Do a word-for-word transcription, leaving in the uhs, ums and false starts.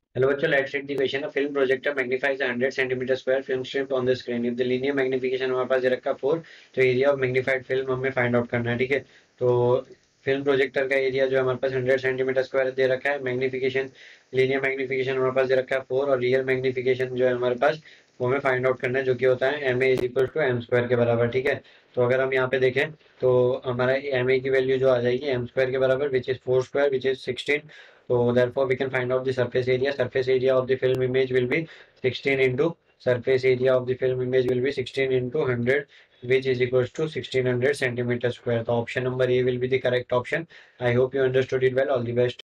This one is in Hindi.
Hello बच्चों, let's read the question. A film projector magnifies a one hundred centimeter square film strip on the screen. If the linear magnification हमारे पास दे रखा है फोर, तो एरिया ऑफ मैग्नीफाइड फिल्म हमें फाइंड आउट करना है। ठीक है, तो फिल्म प्रोजेक्टर का एरिया जो है हमारे पास हंड्रेड सेंटीमीटर स्क्वायर दे रखा है। मैग्निफिकेशन, लीनियर मैग्निफिकेशन हमारे पास दे रखा है फोर, और रियल मैग्निफिकेशन जो है हमारे पास वो हमें फाइंड आउट करना है, जो कि होता है M A is equal to M square के बराबर। ठीक है, तो अगर हम यहाँ पे देखें तो हमारा एम ए की वैल्यू जो आ जाएगी एम स्क्वायर के बराबर, which is four square which is sixteen. So therefore we can find out the surface area. Surface area of the film image will be sixteen into surface area of the film image will be sixteen into one hundred, which is equals to sixteen hundred centimeter square. The option number A will be the correct option. I hope you understood it well. All the best.